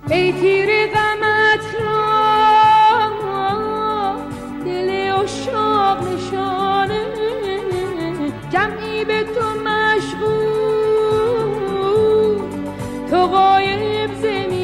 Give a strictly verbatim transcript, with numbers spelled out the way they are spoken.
ای تیر غمت را دل عشاق نشانه، جمعی به تو مشغول، تو غایب ز